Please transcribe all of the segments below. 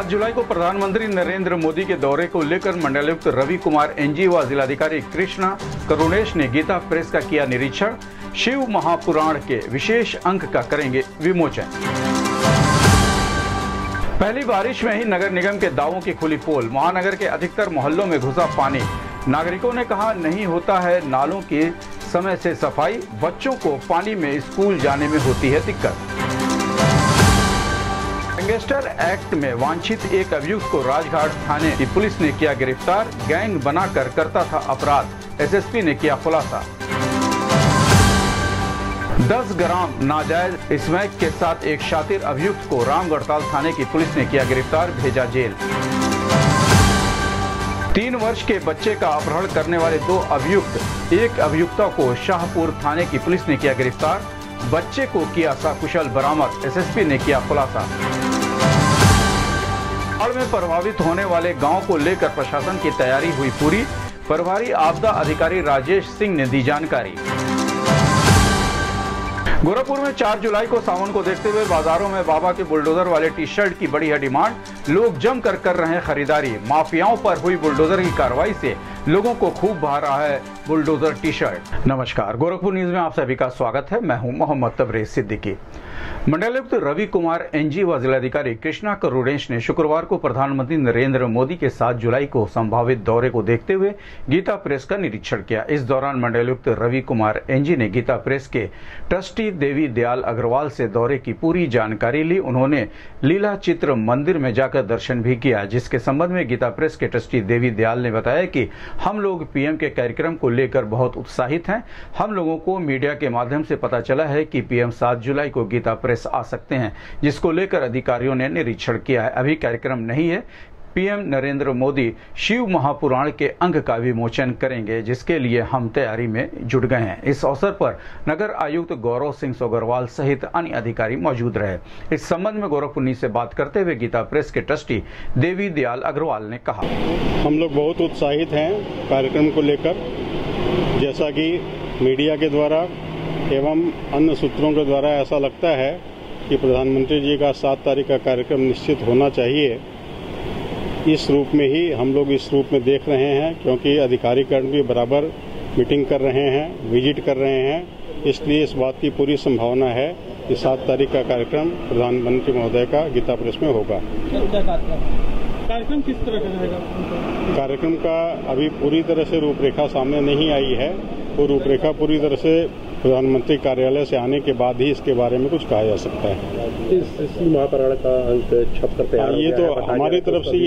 जुलाई को प्रधानमंत्री नरेंद्र मोदी के दौरे को लेकर मंडलायुक्त रवि कुमार एनजी व जिलाधिकारी कृष्णा करुणेश ने गीता प्रेस का किया निरीक्षण। शिव महापुराण के विशेष अंक का करेंगे विमोचन। पहली बारिश में ही नगर निगम के दावों की खुली पोल। महानगर के अधिकतर मोहल्लों में घुसा पानी। नागरिकों ने कहा नहीं होता है नालों की समय से सफाई। बच्चों को पानी में स्कूल जाने में होती है दिक्कत। गैंगस्टर एक्ट में वांछित एक अभियुक्त को राजघाट थाने की पुलिस ने किया गिरफ्तार। गैंग बनाकर करता था अपराध, एसएसपी ने किया खुलासा। 10 ग्राम नाजायज स्मैक के साथ एक शातिर अभियुक्त को रामगढ़ताल थाने की पुलिस ने किया गिरफ्तार, भेजा जेल। 3 वर्ष के बच्चे का अपहरण करने वाले 2 अभियुक्त, एक अभियुक्ता को शाहपुर थाने की पुलिस ने किया गिरफ्तार। बच्चे को किया सकुशल बरामद, एसएसपी ने किया खुलासा। बाढ़ में प्रभावित होने वाले गांव को लेकर प्रशासन की तैयारी हुई पूरी। प्रभारी आपदा अधिकारी राजेश सिंह ने दी जानकारी। गोरखपुर में 4 जुलाई को सावन को देखते हुए बाजारों में बाबा के बुलडोजर वाले टी शर्ट की बड़ी है डिमांड। लोग जमकर कर रहे हैं खरीदारी। माफियाओं पर हुई बुलडोजर की कार्रवाई से लोगों को खूब भा रहा है बुलडोजर टी शर्ट। नमस्कार, गोरखपुर न्यूज में आप सभी का स्वागत है। मैं हूं मोहम्मद तबरेज सिद्दीकी। मंडलायुक्त रवि कुमार एनजी व जिलाधिकारी कृष्णा करुणेश ने शुक्रवार को प्रधानमंत्री नरेंद्र मोदी के 7 जुलाई को संभावित दौरे को देखते हुए गीता प्रेस का निरीक्षण किया। इस दौरान मंडलायुक्त रवि कुमार एनजी ने गीता प्रेस के ट्रस्टी देवी दयाल अग्रवाल से दौरे की पूरी जानकारी ली। उन्होंने लीला चित्र मंदिर में जाकर दर्शन भी किया, जिसके संबंध में गीता प्रेस के ट्रस्टी देवी दयाल ने बताया कि हम लोग पीएम के कार्यक्रम को लेकर बहुत उत्साहित हैं। हम लोगों को मीडिया के माध्यम से पता चला है कि पीएम 7 जुलाई को गीता प्रेस आ सकते हैं, जिसको लेकर अधिकारियों ने निरीक्षण किया है। अभी कार्यक्रम नहीं है। पीएम नरेंद्र मोदी शिव महापुराण के अंक का विमोचन करेंगे, जिसके लिए हम तैयारी में जुट गए हैं। इस अवसर पर नगर आयुक्त गौरव सिंह सोगरवाल सहित अन्य अधिकारी मौजूद रहे। इस संबंध में गोरखपुर न्यूज से बात करते हुए गीता प्रेस के ट्रस्टी देवी दयाल अग्रवाल ने कहा, हम लोग बहुत उत्साहित हैं कार्यक्रम को लेकर। जैसा कि मीडिया के द्वारा एवं अन्य सूत्रों के द्वारा ऐसा लगता है कि प्रधानमंत्री जी का 7 तारीख का कार्यक्रम निश्चित होना चाहिए। इस रूप में ही हम लोग इस रूप में देख रहे हैं, क्योंकि अधिकारीगण भी बराबर मीटिंग कर रहे हैं, विजिट कर रहे हैं। इसलिए इस बात की पूरी संभावना है कि 7 तारीख का कार्यक्रम प्रधानमंत्री महोदय का गीता प्रेस में होगा। कार्यक्रम किस तरह का रहेगा? कार्यक्रम का अभी पूरी तरह से रूपरेखा सामने नहीं आई है। वो रूपरेखा पूरी तरह से प्रधानमंत्री कार्यालय से आने के बाद ही इसके बारे में कुछ कहा जा सकता है। इस महापुराण का अंक छप कर तैयार ये तो हमारी तरफ से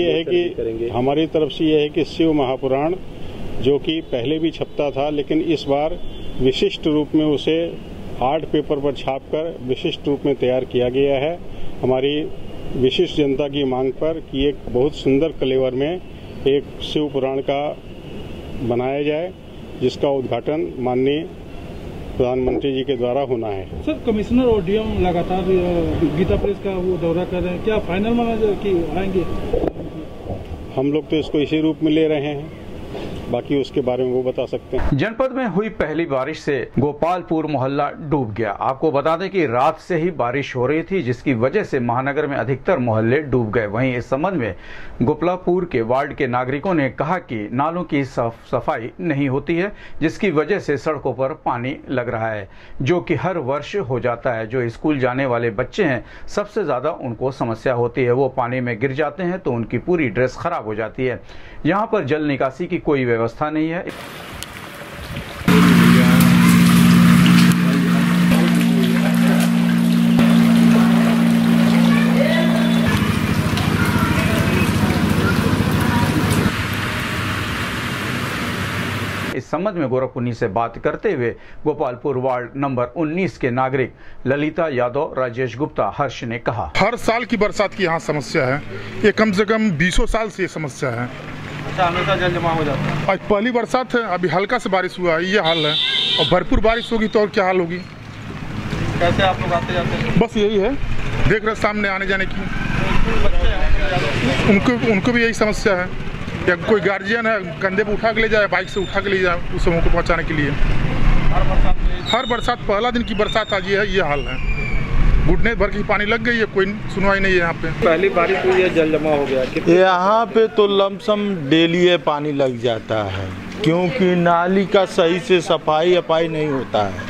ये है कि शिव महापुराण, जो कि पहले भी छपता था, लेकिन इस बार विशिष्ट रूप में उसे आर्ट पेपर पर छापकर विशिष्ट रूप में तैयार किया गया है। हमारी विशिष्ट जनता की मांग पर कि एक बहुत सुंदर कलेवर में एक शिव पुराण का बनाया जाए, जिसका उद्घाटन माननीय प्रधानमंत्री जी के द्वारा होना है। सर, कमिश्नर और डीएम लगातार गीता प्रेस का वो दौरा कर रहे हैं, क्या फाइनल माना जाए कि आएंगे? हम लोग तो इसको इसी रूप में ले रहे हैं, बाकी उसके बारे में वो बता सकते हैं। जनपद में हुई पहली बारिश से गोपालपुर मोहल्ला डूब गया। आपको बता दें कि रात से ही बारिश हो रही थी, जिसकी वजह से महानगर में अधिकतर मोहल्ले डूब गए। वहीं इस संबंध में गोपालपुर के वार्ड के नागरिकों ने कहा कि नालों की सफाई नहीं होती है, जिसकी वजह से सड़कों पर पानी लग रहा है, जो कि हर वर्ष हो जाता है। जो स्कूल जाने वाले बच्चे हैं, सबसे ज्यादा उनको समस्या होती है। वो पानी में गिर जाते हैं तो उनकी पूरी ड्रेस खराब हो जाती है। यहाँ पर जल निकासी की कोई व्यवस्था नहीं है। इस संबंध में गोरखपुर न्यूज से बात करते हुए गोपालपुर वार्ड नंबर 19 के नागरिक ललिता यादव, राजेश गुप्ता, हर्ष ने कहा, हर साल की बरसात की यहाँ समस्या है। ये कम से कम 20 साल से ये समस्या है। हमेशा जल जमा हो जाता है। आज पहली बरसात है, अभी हल्का से बारिश हुआ है, ये हाल है। और भरपूर बारिश होगी तो और क्या हाल होगी? कैसे आप लोग आते जाते हैं? बस यही है, देख रहे सामने आने जाने की। उनको भी यही समस्या है। या कोई गार्जियन है, कंधे पे उठा के ले जाए, बाइक से उठा के ले जाए उस समूह को पहुँचाने के लिए। हर बरसात पहला दिन की बरसात आज ये है, ये हाल है। घुटने भर की पानी लग गई है, कोई सुनवाई नहीं है यहाँ पे। पहली बारिश हुई है, जल जमा हो गया। यहाँ पे तो लमसम डेली पानी लग जाता है, क्योंकि नाली का सही से सफाई नहीं होता है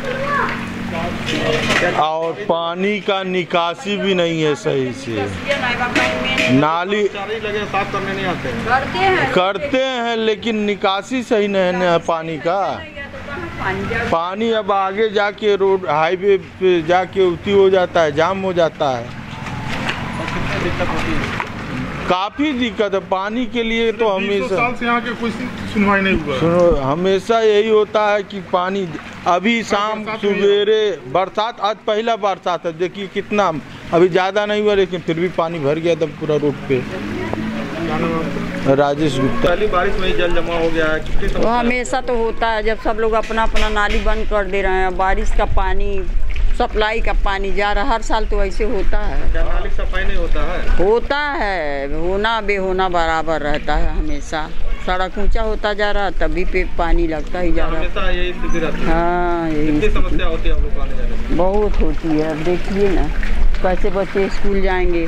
और पानी का निकासी भी नहीं है सही से। नाली साफ करने नहीं आते करते हैं लेकिन निकासी सही नहीं है पानी का। पानी अब आगे जाके रोड हाईवे पे जाके उल्टी हो जाता है, जाम हो जाता है। काफी दिक्कत है पानी के लिए। तो हमेशा साल से यहाँ के कोई सुनवाई नहीं हुआ। सुनो, हमेशा यही होता है कि पानी अभी शाम सवेरे बरसात, आज पहला बरसात है, देखिए कितना अभी ज़्यादा नहीं हुआ लेकिन फिर भी पानी भर गया था पूरा रोड पे। राजेश गुप्ता। पहली बारिश में जल जमा हो गया है। तो हमेशा तो होता है जब सब लोग अपना अपना नाली बंद कर दे रहे हैं, बारिश का पानी सप्लाई का पानी जा रहा, हर साल तो ऐसे होता है। क्या नाली सफाई नहीं होता है? होता है, होना बेहोना बराबर रहता है हमेशा। सड़क ऊंचा होता जा रहा तभी पे पानी लगता ही जा रहा। हमेशा यही स्थिति रहती है। हाँ, यही समस्या होती है आप लोग को आने जाने में? बहुत होती है। अब देखिए ना, कैसे बच्चे स्कूल जाएंगे,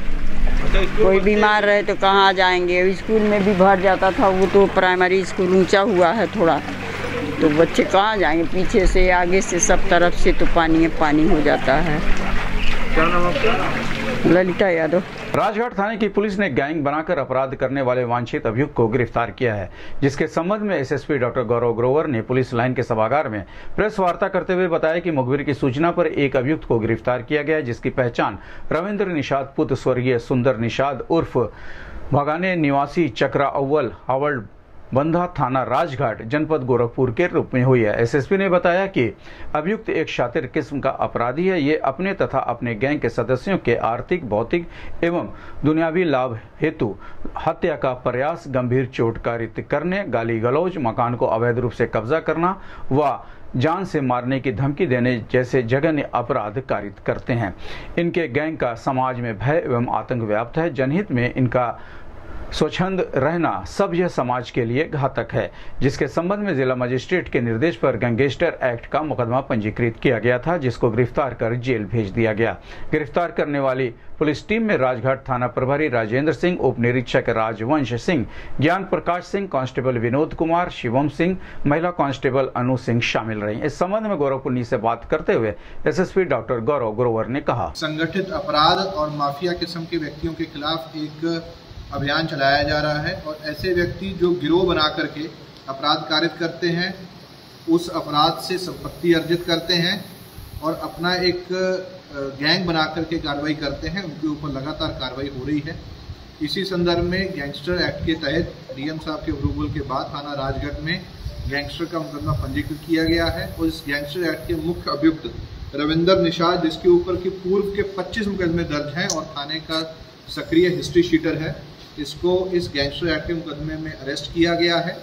कोई बीमार रहे तो कहाँ जाएंगे। स्कूल में भी भर जाता था, वो तो प्राइमरी स्कूल ऊंचा हुआ है थोड़ा, तो बच्चे कहाँ जाएंगे, पीछे से आगे से सब तरफ से तो पानी हो जाता है। क्या नाम आपका? ललिता यादव। राजघाट थाने की पुलिस ने गैंग बनाकर अपराध करने वाले वांछित अभियुक्त को गिरफ्तार किया है, जिसके संबंध में एसएसपी डॉक्टर गौरव ग्रोवर ने पुलिस लाइन के सभागार में प्रेस वार्ता करते हुए बताया कि मुखबिर की सूचना पर एक अभियुक्त को गिरफ्तार किया गया है, जिसकी पहचान रविंद्र निषाद पुत्र स्वर्गीय सुंदर निषाद उर्फ भगाने निवासी चक्रा अव्वल हावड़ बंधा थाना राजघाट जनपद गोरखपुर के रूप में हुई है। एसएसपी ने बताया कि अभियुक्त एक शातिर किस्म का अपराधी है। ये अपने तथा अपने गैंग के सदस्यों के आर्थिक, भौतिक एवं दुनियावी लाभ हेतु हत्या का प्रयास, गंभीर चोटकारित करने, गाली गलौज, मकान को अवैध रूप से कब्जा करना व जान से मारने की धमकी देने जैसे जघन्य अपराध कारित करते हैं। इनके गैंग का समाज में भय एवं आतंक व्याप्त है। जनहित में इनका स्वच्छंद रहना सब यह समाज के लिए घातक है, जिसके संबंध में जिला मजिस्ट्रेट के निर्देश पर गैंगस्टर एक्ट का मुकदमा पंजीकृत किया गया था, जिसको गिरफ्तार कर जेल भेज दिया गया। गिरफ्तार करने वाली पुलिस टीम में राजघाट थाना प्रभारी राजेंद्र सिंह, उप निरीक्षक राजवंश सिंह, ज्ञान प्रकाश सिंह, कांस्टेबल विनोद कुमार, शिवम सिंह, महिला कांस्टेबल अनु सिंह शामिल रही। इस संबंध में गोरखपुर से बात करते हुए एसएसपी डॉक्टर गौरव ग्रोवर ने कहा, संगठित अपराध और माफिया किस्म के व्यक्तियों के खिलाफ एक अभियान चलाया जा रहा है और ऐसे व्यक्ति जो गिरोह बना करके अपराध कारित करते हैं, उस अपराध से संपत्ति अर्जित करते हैं और अपना एक गैंग बना करके कार्रवाई करते हैं, उनके ऊपर लगातार कार्रवाई हो रही है। इसी संदर्भ में गैंगस्टर एक्ट के तहत डीएम साहब के अप्रूवल के बाद थाना राजगढ़ में गैंगस्टर का मुकदमा पंजीकृत किया गया है और इस गैंगस्टर एक्ट के मुख्य अभियुक्त रविंद्र निषाद, जिसके ऊपर की पूर्व के 25 मुकदमे दर्ज हैं और थाने का सक्रिय हिस्ट्री शीटर है, इसको इस गैंगस्टर एक्ट के मुकदमे में अरेस्ट किया गया है।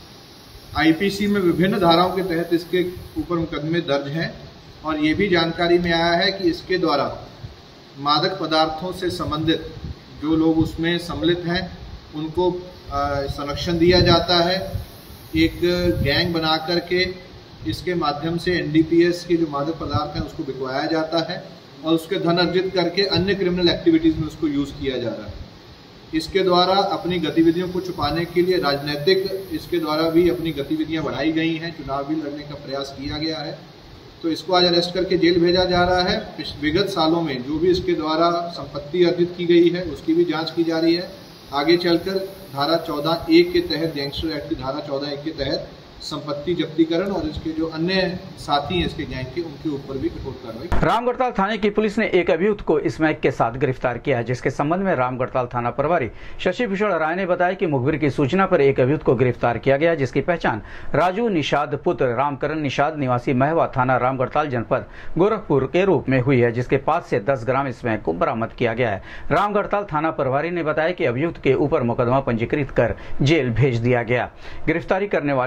आईपीसी में विभिन्न धाराओं के तहत इसके ऊपर मुकदमे दर्ज हैं और ये भी जानकारी में आया है कि इसके द्वारा मादक पदार्थों से संबंधित जो लोग उसमें सम्मिलित हैं उनको संरक्षण दिया जाता है। एक गैंग बना करके इसके माध्यम से एनडीपीएस के जो मादक पदार्थ हैं उसको बिकवाया जाता है और उसके धन अर्जित करके अन्य क्रिमिनल एक्टिविटीज़ में उसको यूज़ किया जा रहा है। इसके द्वारा अपनी गतिविधियों को छुपाने के लिए राजनीतिक इसके द्वारा भी अपनी गतिविधियां बढ़ाई गई हैं, चुनाव भी लड़ने का प्रयास किया गया है, तो इसको आज अरेस्ट करके जेल भेजा जा रहा है। विगत सालों में जो भी इसके द्वारा संपत्ति अर्जित की गई है उसकी भी जांच की जा रही है। आगे चलकर धारा 14(1) के तहत, गैंगस्टर एक्ट की धारा 14(1) के तहत संपत्ति जब्तीकरण और इसके जो अन्य साथी हैं इसके गैंग के, उनके ऊपर भी कठोर कार्रवाई। रामगढ़ताल थाने की पुलिस ने एक अभियुक्त को स्मैक के साथ गिरफ्तार किया है, जिसके संबंध में रामगढ़ताल थाना प्रभारी शशि भूषण राय ने बताया कि मुखबिर की सूचना पर एक अभियुक्त को गिरफ्तार किया गया, जिसकी पहचान राजू निषाद पुत्र रामकरण निषाद निवासी महवा थाना रामगढ़ताल जनपद गोरखपुर के रूप में हुई है, जिसके पास से 10 ग्राम स्मैक को बरामद किया गया है। रामगढ़ताल थाना प्रभारी ने बताया कि अभियुक्त के ऊपर मुकदमा पंजीकृत कर जेल भेज दिया गया। गिरफ्तारी करने वाली पुलिस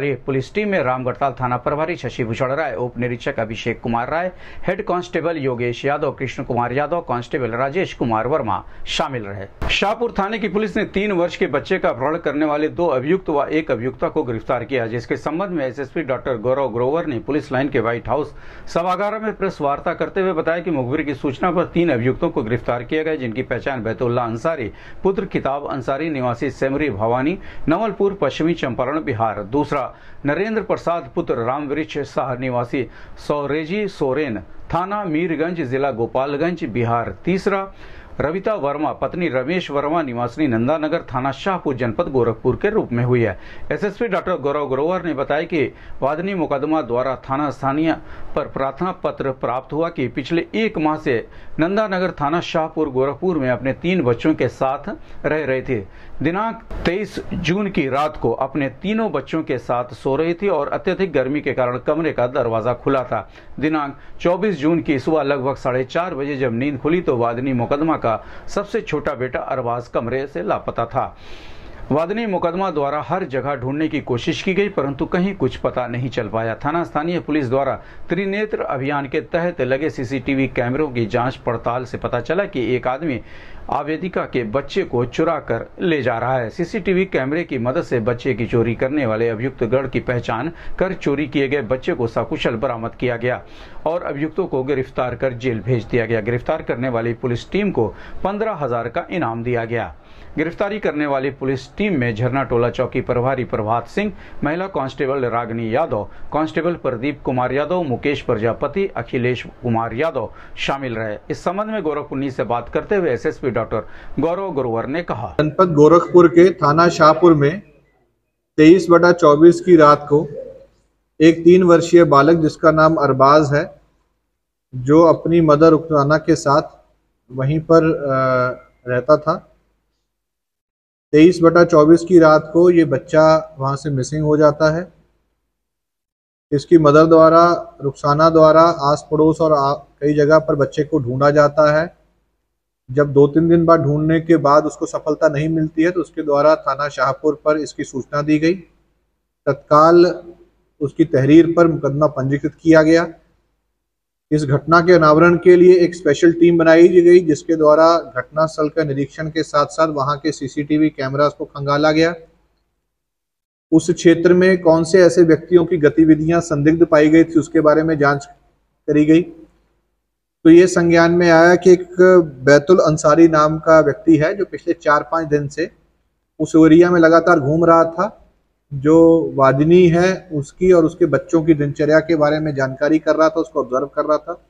पुलिस टीम में रामगढ़ताल थाना प्रभारी शशि भूषण राय, उप निरीक्षक Abhishek Kumar Rai, head constable Yogesh Yadav, Krishna Kumar Yadav, constable Rajesh Kumar Verma शामिल रहे। शाहपुर थाने की पुलिस ने 3 वर्ष के बच्चे का अपहरण करने वाले 2 अभियुक्त व 1 अभियुक्ता को गिरफ्तार किया, जिसके संबंध में एसएसपी डॉक्टर गौरव ग्रोवर ने पुलिस लाइन के व्हाइट हाउस सभागार में प्रेस वार्ता करते हुए बताया कि मुखबिर की सूचना पर 3 अभियुक्तों को गिरफ्तार किया गया, जिनकी पहचान बैतुल्ला अंसारी पुत्र किताब अंसारी निवासी सेमरी भवानी नवलपुर पश्चिमी चंपारण बिहार, दूसरा नरेंद्र प्रसाद पुत्र रामवृक्ष शाह निवासी सौरेजी सोरेन थाना मीरगंज जिला गोपालगंज बिहार, तीसरा रविता वर्मा पत्नी रमेश वर्मा निवासी नंदानगर थाना शाहपुर जनपद गोरखपुर के रूप में हुई है। एसएसपी डॉक्टर गौरव ग्रोवर ने बताया कि वादनी मुकदमा द्वारा थाना स्थानीय पर प्रार्थना पत्र प्राप्त हुआ कि पिछले 1 माह से नंदानगर थाना शाहपुर गोरखपुर में अपने 3 बच्चों के साथ रह रहे थे। दिनांक 23 जून की रात को अपने तीनों बच्चों के साथ सो रही थी और अत्यधिक गर्मी के कारण कमरे का दरवाजा खुला था। दिनांक 24 जून की सुबह लगभग 4:30 बजे जब नींद खुली तो वादनी मुकदमा का सबसे छोटा बेटा अरबाज कमरे से लापता था। वादनी मुकदमा द्वारा हर जगह ढूंढने की कोशिश की गई, परंतु कहीं कुछ पता नहीं चल पाया। थाना स्थानीय पुलिस द्वारा त्रिनेत्र अभियान के तहत लगे सीसीटीवी कैमरों की जांच पड़ताल से पता चला कि एक आदमी आवेदिका के बच्चे को चुरा कर ले जा रहा है। सीसीटीवी कैमरे की मदद से बच्चे की चोरी करने वाले अभियुक्त गढ़ की पहचान कर चोरी किए गए बच्चे को सकुशल बरामद किया गया और अभियुक्तों को गिरफ्तार कर जेल भेज दिया गया। गिरफ्तार करने वाली पुलिस टीम को 15,000 का इनाम दिया गया। गिरफ्तारी करने वाली पुलिस टीम में झरना टोला चौकी प्रभारी प्रभात सिंह, महिला कांस्टेबल रागनी यादव, कांस्टेबल प्रदीप कुमार यादव, मुकेश प्रजापति, अखिलेश कुमार यादव शामिल रहे। इस संबंध में गोरखपुर से बात करते हुए एसएसपी डॉक्टर गौरव ग्रोवर ने कहा, जनपद गोरखपुर के थाना शाहपुर में 23/24 की रात को एक 3 वर्षीय बालक जिसका नाम अरबाज है, जो अपनी मदर रुखसाना के साथ वहीं पर रहता था, 23/24 की रात को ये बच्चा वहाँ से मिसिंग हो जाता है। इसकी मदर द्वारा, रुखसाना द्वारा आस पड़ोस और कई जगह पर बच्चे को ढूंढा जाता है। जब 2-3 दिन बाद ढूंढने के बाद उसको सफलता नहीं मिलती है तो उसके द्वारा थाना शाहपुर पर इसकी सूचना दी गई। तत्काल उसकी तहरीर पर मुकदमा पंजीकृत किया गया। इस घटना के अनावरण के लिए एक स्पेशल टीम बनाई गई, जिसके द्वारा घटनास्थल का निरीक्षण के साथ साथ वहां के सीसीटीवी कैमरास को खंगाला गया। उस क्षेत्र में कौन से ऐसे व्यक्तियों की गतिविधियां संदिग्ध पाई गई थी उसके बारे में जांच करी गई, तो ये संज्ञान में आया कि एक बैतुल अंसारी नाम का व्यक्ति है जो पिछले 4-5 दिन से उस एरिया में लगातार घूम रहा था। जो वादिनी है उसकी और उसके बच्चों की दिनचर्या के बारे में जानकारी कर रहा था, उसको ऑब्जर्व कर रहा था।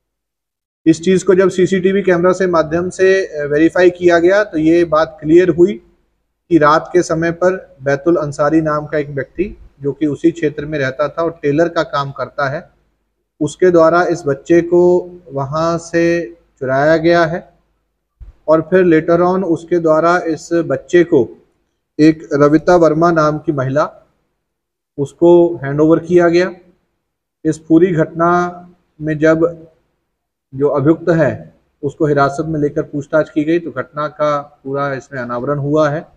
इस चीज़ को जब सीसीटीवी कैमरा से माध्यम से वेरीफाई किया गया तो ये बात क्लियर हुई कि रात के समय पर बैतुल अंसारी नाम का एक व्यक्ति जो कि उसी क्षेत्र में रहता था और टेलर का काम करता है, उसके द्वारा इस बच्चे को वहाँ से चुराया गया है और फिर लेटर ऑन उसके द्वारा इस बच्चे को एक रविता वर्मा नाम की महिला उसको हैंडओवर किया गया। इस पूरी घटना में जब जो अभियुक्त है उसको हिरासत में लेकर पूछताछ की गई तो घटना का पूरा इसमें अनावरण हुआ है।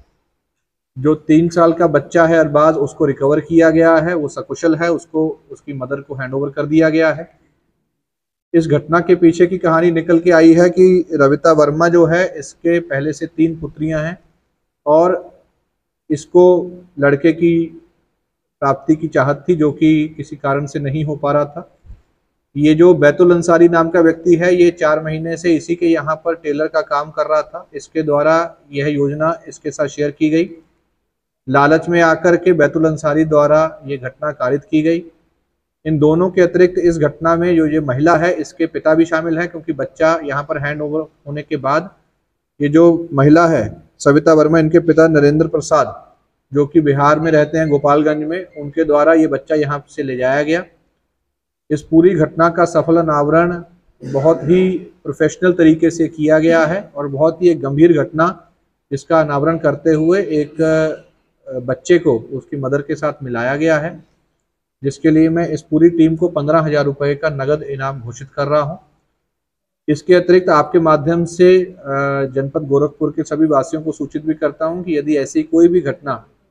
जो 3 साल का बच्चा है अरबाज, उसको रिकवर किया गया है, वो सकुशल है, उसको उसकी मदर को हैंडओवर कर दिया गया है। इस घटना के पीछे की कहानी निकल के आई है कि रविता वर्मा जो है इसके पहले से 3 पुत्रियां हैं और इसको लड़के की प्राप्ति की चाहत थी जो कि किसी कारण से नहीं हो पा रहा था। ये जो बैतुल अंसारी नाम का व्यक्ति है ये 4 महीने से इसी के यहाँ पर टेलर का काम कर रहा था। इसके द्वारा यह योजना इसके साथ शेयर की गई। लालच में आकर के बैतुल अंसारी द्वारा ये घटना कारित की गई। इन दोनों के अतिरिक्त इस घटना में जो ये महिला है इसके पिता भी शामिल है, क्योंकि बच्चा यहाँ पर हैंड ओवर होने के बाद ये जो महिला है सविता वर्मा, इनके पिता नरेंद्र प्रसाद जो कि बिहार में रहते हैं गोपालगंज में, उनके द्वारा ये बच्चा यहाँ से ले जाया गया। इस पूरी घटना का सफल अनावरण बहुत ही प्रोफेशनल तरीके से किया गया है और बहुत ही एक गंभीर घटना जिसका अनावरण करते हुए एक बच्चे को उसकी मदर के साथ मिलाया गया है, जिसके लिए मैं इस पूरी टीम को 15,000 रुपये का नगद इनाम घोषित कर रहा हूं। इसके अतिरिक्त आपके माध्यम से जनपद गोरखपुर के सभी वासियों को सूचित भी करता हूं कि यदि ऐसी कोई भी घटना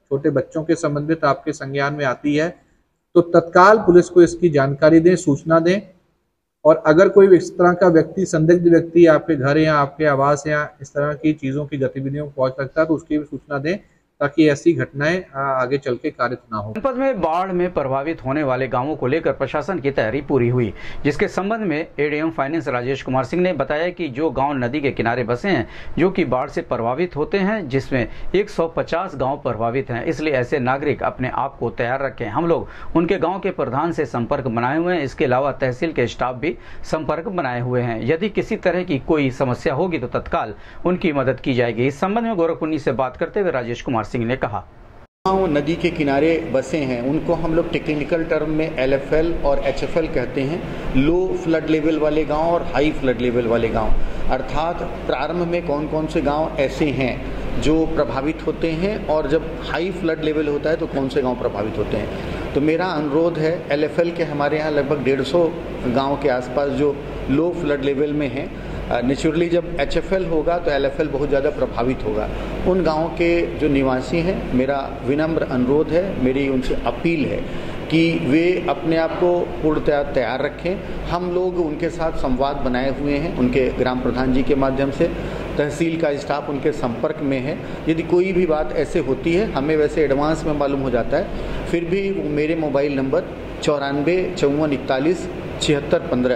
छोटे बच्चों के संबंधित आपके संज्ञान में आती है तो तत्काल पुलिस को इसकी जानकारी दें, सूचना दें। और अगर कोई इस तरह का व्यक्ति, संदिग्ध व्यक्ति आपके घर या आपके आवास या इस तरह की चीज़ों की गतिविधियों को पहुंच सकता है तो उसकी भी सूचना दें ताकि ऐसी घटनाएं आगे चल के कारित ना हो। जनपद में बाढ़ में प्रभावित होने वाले गांवों को लेकर प्रशासन की तैयारी पूरी हुई, जिसके संबंध में एडीएम फाइनेंस राजेश कुमार सिंह ने बताया कि जो गांव नदी के किनारे बसे हैं जो कि बाढ़ से प्रभावित होते हैं, जिसमें 150 गांव प्रभावित हैं, इसलिए ऐसे नागरिक अपने आप को तैयार रखें। हम लोग उनके गाँव के प्रधान से संपर्क बनाए हुए हैं, इसके अलावा तहसील के स्टाफ भी संपर्क बनाए हुए हैं। यदि किसी तरह की कोई समस्या होगी तो तत्काल उनकी मदद की जाएगी। इस संबंध में गोरखपुर से बात करते हुए राजेश कुमार सिंह ने कहा, गाँव नदी के किनारे बसे हैं उनको हम लोग टेक्निकल टर्म में LFL और HFL कहते हैं, लो फ्लड लेवल वाले गांव और हाई फ्लड लेवल वाले गांव। अर्थात प्रारंभ में कौन कौन से गांव ऐसे हैं जो प्रभावित होते हैं और जब हाई फ्लड लेवल होता है तो कौन से गांव प्रभावित होते हैं। तो मेरा अनुरोध है, LFL के हमारे यहाँ लगभग 150 गाँव के आसपास जो लो फ्लड लेवल में हैं, नेचुरली जब HFL होगा तो LFL बहुत ज़्यादा प्रभावित होगा। उन गाँव के जो निवासी हैं, मेरा विनम्र अनुरोध है, मेरी उनसे अपील है कि वे अपने आप को पूर्णतः तैयार रखें। हम लोग उनके साथ संवाद बनाए हुए हैं, उनके ग्राम प्रधान जी के माध्यम से, तहसील का स्टाफ उनके संपर्क में है। यदि कोई भी बात ऐसे होती है, हमें वैसे एडवांस में मालूम हो जाता है, फिर भी मेरे mobile number 94 54 41 76 15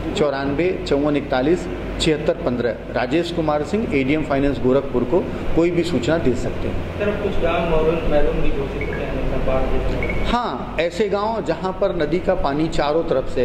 94 54 41 76 15 Rajesh Kumar Singh, ADM finance Gorakhpur को कोई भी सूचना दे सकते हैं। कुछ गाँव मैरून भी घोषित होते हैं। हाँ, ऐसे गांव जहां पर नदी का पानी चारों तरफ से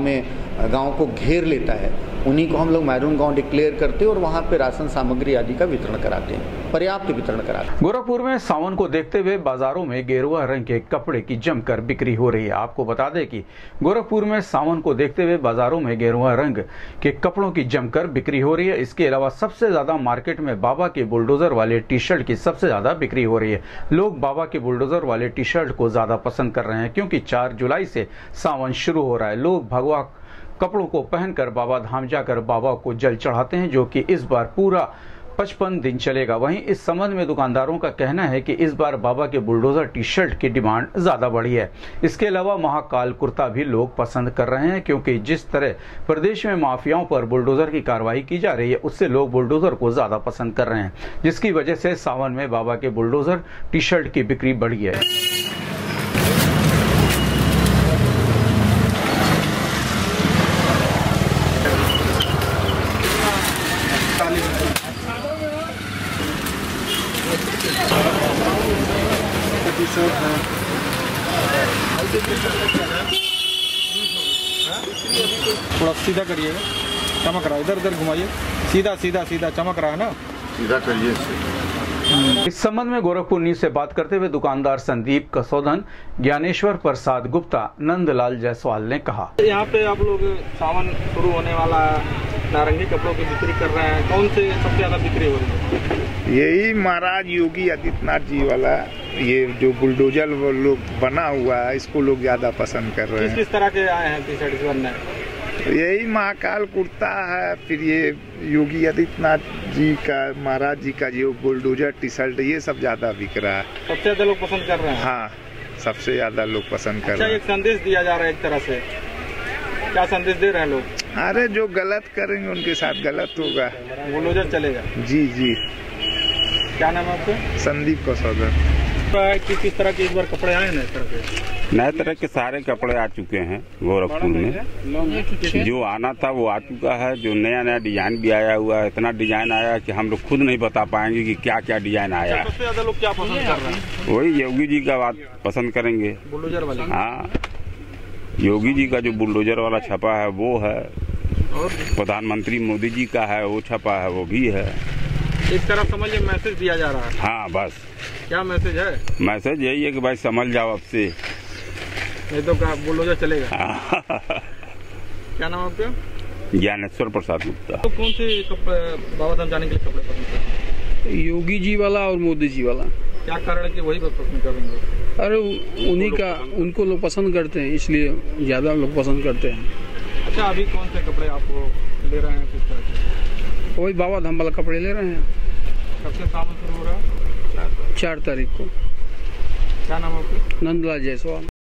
गांव को घेर लेता है, उन्हीं को हम लोग मैरून गांव डिक्लेयर करते हैं और वहां पे राशन सामग्री आदि का वितरण कराते हैं, पर्याप्त वितरण कराते हैं। गोरखपुर में सावन को देखते हुए बाजारों में गेरुआ रंग के कपड़े की जमकर बिक्री हो रही है। आपको बता दें कि गोरखपुर में सावन को देखते हुए बाजारों में गेरुआ रंग के कपड़ों की जमकर बिक्री हो रही है। इसके अलावा सबसे ज्यादा मार्केट में बाबा के बुलडोजर वाले टी शर्ट की सबसे ज्यादा बिक्री हो रही है। लोग बाबा के बुलडोजर वाले टी शर्ट को ज्यादा पसंद कर रहे हैं क्योंकि 4 जुलाई से सावन शुरू हो रहा है। लोग भगवा कपड़ों को पहनकर बाबा धाम जाकर बाबा को जल चढ़ाते हैं, जो कि इस बार पूरा 55 दिन चलेगा। वहीं इस संबंध में दुकानदारों का कहना है कि इस बार बाबा के बुलडोजर टी शर्ट की डिमांड ज्यादा बढ़ी है। इसके अलावा महाकाल कुर्ता भी लोग पसंद कर रहे हैं क्योंकि जिस तरह प्रदेश में माफियाओं पर बुलडोजर की कार्रवाई की जा रही है, उससे लोग बुलडोजर को ज्यादा पसंद कर रहे हैं, जिसकी वजह से सावन में बाबा के बुलडोजर टी शर्ट की बिक्री बढ़ी है। थोड़ा सीधा करिएगा, चमक रहा है, इधर उधर घुमाइए, सीधा सीधा सीधा चमक रहा है ना, सीधा करिए। इस संबंध में गोरखपुर न्यूज से बात करते हुए दुकानदार संदीप कसौधन, ज्ञानेश्वर प्रसाद गुप्ता, नंदलाल जायसवाल ने कहा, यहाँ पे आप लोग सावन शुरू होने वाला नारंगी कपड़ों की बिक्री कर रहे हैं, कौन से सबसे ज्यादा बिक्री हो रही है? यही महाराज योगी आदित्यनाथ जी वाला ये जो बुलडोजर लोग बना हुआ है, इसको लोग ज्यादा पसंद कर रहे हैं। किस तरह के आए हैं टी शर्ट बनने? यही महाकाल कुर्ता है, फिर ये योगी आदित्यनाथ जी का, महाराज जी का जो बुलडोजर टी शर्ट, ये सब ज्यादा बिक रहा है। सबसे ज्यादा लोग पसंद कर रहे हैं? हाँ, सबसे ज्यादा लोग पसंद कर रहे हैं। एक संदेश दिया जा रहा है एक तरह से, क्या संदेश दे रहे हैं लोग? अरे जो गलत करेंगे उनके साथ गलत होगा, बुलडोजर चलेगा। जी जी। क्या नाम है आपका? संदीप कसौधन। किस तरह के इस बार कपड़े आए हैं? नए तरह के सारे कपड़े आ चुके हैं गोरखपुर में। जो आना था वो आ चुका है, जो नया नया डिजाइन भी आया हुआ है। इतना डिजाइन आया कि हम लोग खुद नहीं बता पाएंगे कि क्या क्या डिजाइन आया। सबसे ज्यादा लोग क्या पसंद कर रहे हैं? वही योगी जी का बात पसंद करेंगे, बुलडोजर वाले। हाँ, योगी जी का जो बुलडोजर वाला छपा है वो है, और प्रधानमंत्री मोदी जी का है वो छपा है, वो भी है। एक तरह समझिए मैसेज दिया जा रहा है। हाँ, बस। क्या मैसेज है? मैसेज यही है कि भाई समझ जाओ अब से, नहीं तो क्या बुलडोजर चलेगा। क्या नाम आपका? ज्ञानेश्वर प्रसाद गुप्ता। तो कौन से कपड़े बाबा धाम जाने के लिए कपड़े पसंद करते हैं? योगी जी वाला और मोदी जी वाला। क्या कारण है कि वही पसंद करेंगे? अरे उन्हीं का, उनको लोग पसंद करते हैं, इसलिए ज्यादा लोग पसंद करते हैं। अच्छा, अभी कौन से कपड़े आपको ले रहे हैं, किस तरह के? वही बाबा धाम वाला कपड़े ले रहे हैं। कब से सावन शुरू हो रहा है? 4 तारीख को। क्या नाम है आपका? नंदलाल जायसवाल।